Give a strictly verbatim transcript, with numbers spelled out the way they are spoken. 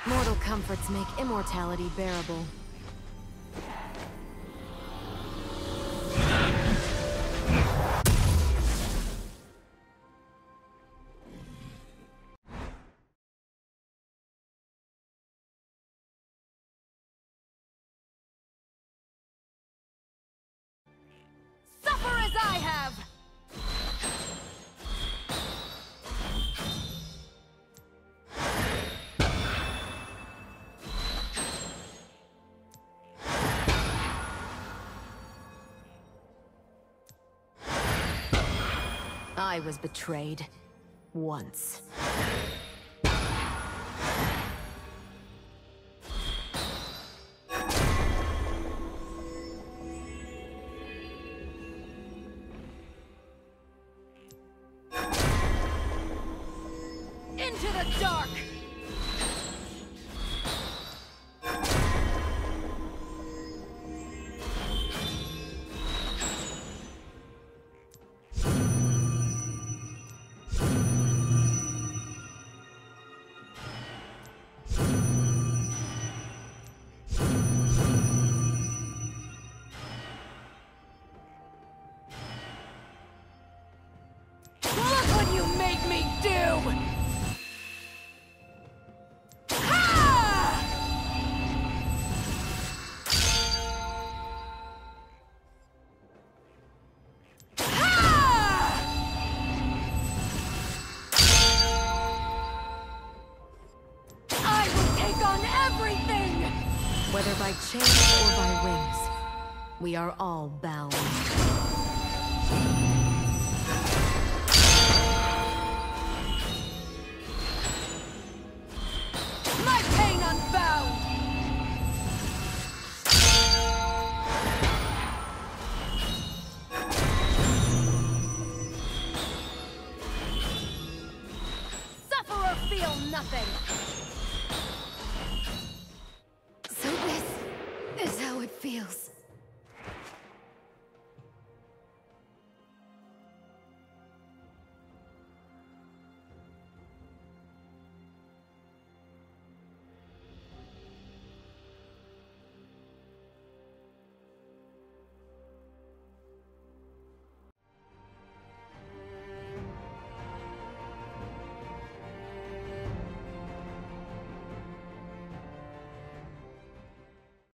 Mortal comforts make immortality bearable. Suffer as I have! I was betrayed. Once. Into the dark! Whether by chains or by wings, we are all bound. My pain unbound! Suffer or feel nothing! So this is how it feels.